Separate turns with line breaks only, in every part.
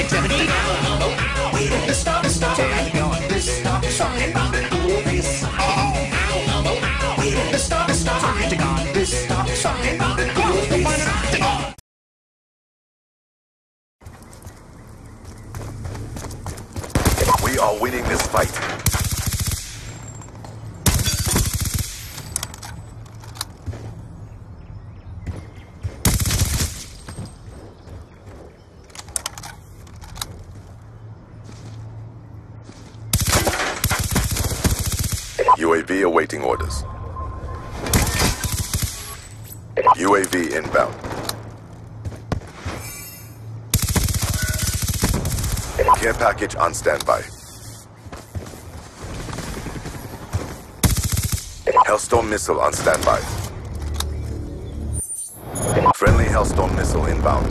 We are winning this fight. UAV awaiting orders. UAV inbound. Care package on standby. Hellstorm missile on standby. Friendly Hellstorm missile inbound.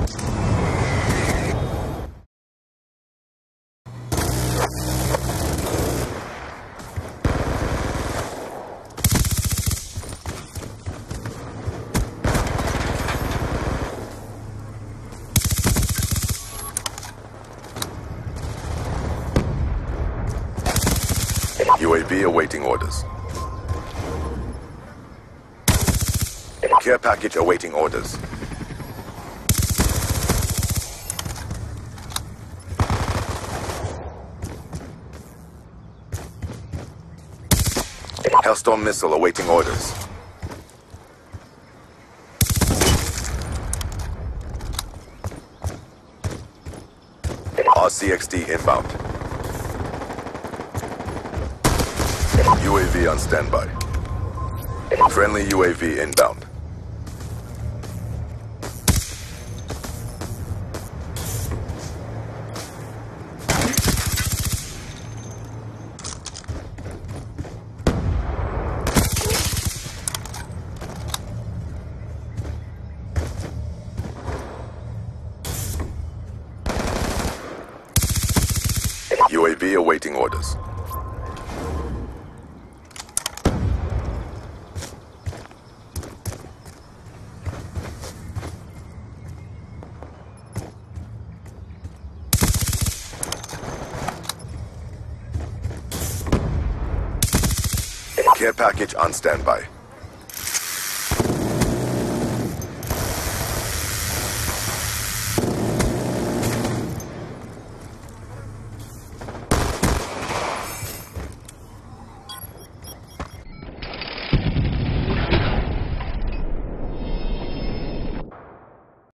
UAV awaiting orders. Care package awaiting orders. Hellstorm missile awaiting orders. RCXD inbound. UAV on standby. Friendly UAV inbound. UAV awaiting orders. Care package on standby.